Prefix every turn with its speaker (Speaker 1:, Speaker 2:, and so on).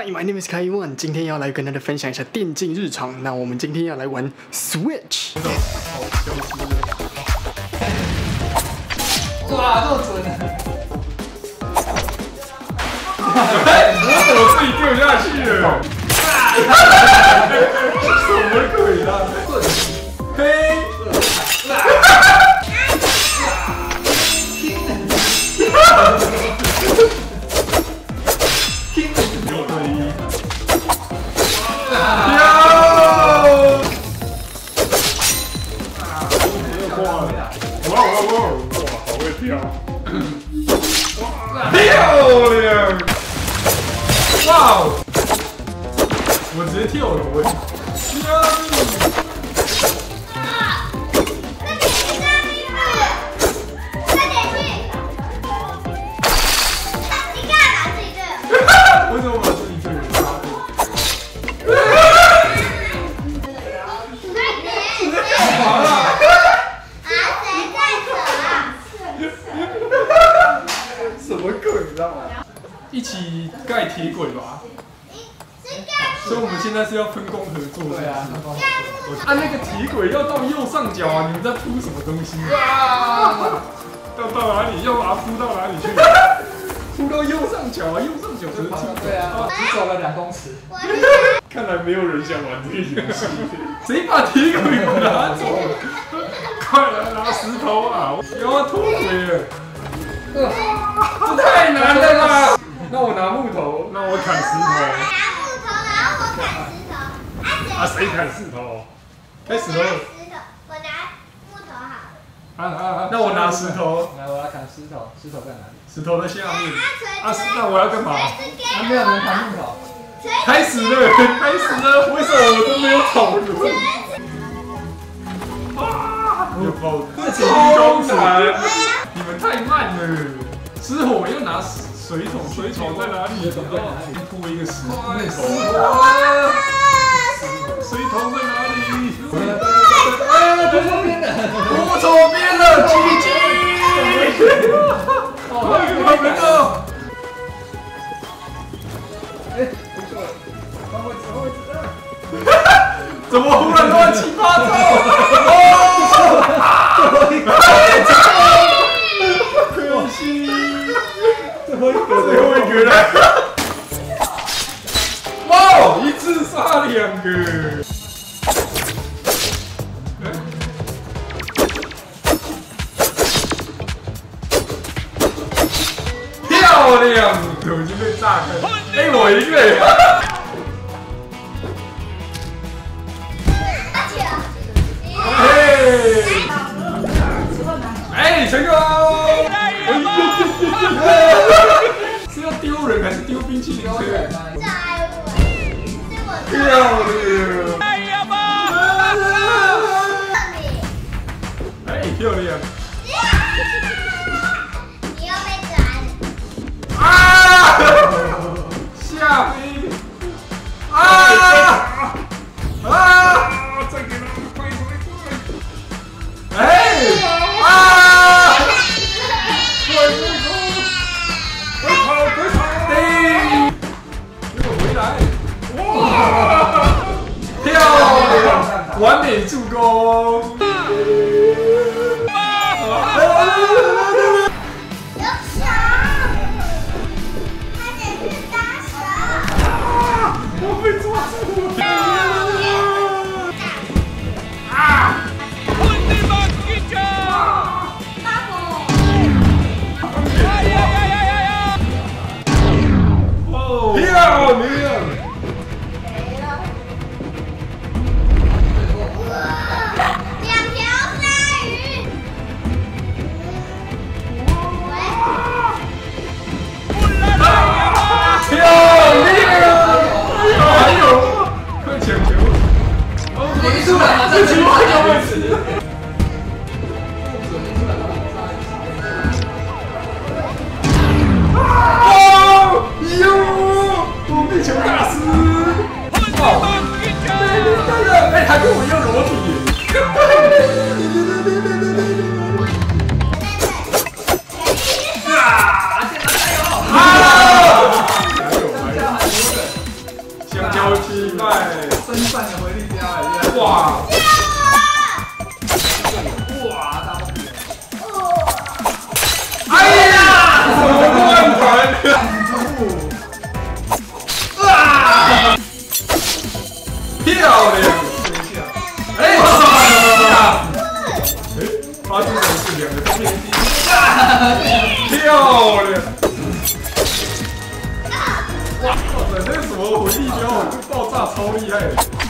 Speaker 1: Hi, my name is Kai1。今天要来跟大家分享一下电竞日常。那我们今天要来玩 Switch。
Speaker 2: 哇，这么准啊！
Speaker 3: 我自己掉下去了。什么鬼啊？嘿！漂亮！哇哦！我直接跳了，我。为什么把自己队友杀掉？好了。什么鬼，你知道吗？一起盖铁轨吧。所以我们现在是要分工合作，对啊。按那个铁轨要到右上角啊！你们在铺什么东西？啊！要到哪里？要把它铺到哪里去？铺到右上角啊！右上角是
Speaker 2: 对啊，只走了2公尺。
Speaker 3: 看来没有人想玩这个游戏。谁把铁轨拿走？快来拿石头啊！要脱轨了。这太难了吧！那我拿木头，那我砍石头。
Speaker 4: 拿木头，然后我砍石头。
Speaker 3: 啊，谁砍石头？开始喽！
Speaker 4: 我拿木头好了。
Speaker 3: 那我拿石头。
Speaker 2: 来，我要砍石头，石头在哪里？
Speaker 3: 石头的下面。那我要干嘛？
Speaker 2: 没有人砍木头。
Speaker 3: 开始了，开始了！为什么我都没有讨论？啊！有爆！这超难！你们太慢了，失火要拿水桶，水桶在哪里？水桶在哪里？铺一个石木头。水桶在哪里？
Speaker 2: 哎，左边的，
Speaker 3: 我左边了，狙击！哦，还没到。
Speaker 2: 哎，不错，换位置，换位置。
Speaker 3: 怎么忽然乱七八糟？可惜，最后一个了。哇，一次杀2个。漂亮，我已经被炸开。哎，我赢了。哎，成功！是要丢人还是丢冰淇淋车？漂亮！哎呀妈！哎，漂亮！
Speaker 4: 你又被转。
Speaker 3: 啊！下飞！啊！啊！再给他们快！哎！啊！快跑！给我回来！哇！漂亮！完美助攻！
Speaker 4: 有手！快点去打手！
Speaker 3: 我被抓住了！啊！漂亮！
Speaker 4: 2条鲨鱼。
Speaker 3: 漂亮！还有，快抢球！哦，
Speaker 2: 没出来，马上
Speaker 3: 这球还有位置。我被球打死！哦，哎，他跟我一样裸体。 香蕉击败
Speaker 2: 身上的回力镖了，
Speaker 3: 哇！
Speaker 2: 哇，大爆点！
Speaker 3: 哎呀，什么乱团？啊！漂亮！哎，发出的是两个都变低，漂亮！哇塞，这个什么回力镖，这爆炸超厉害的！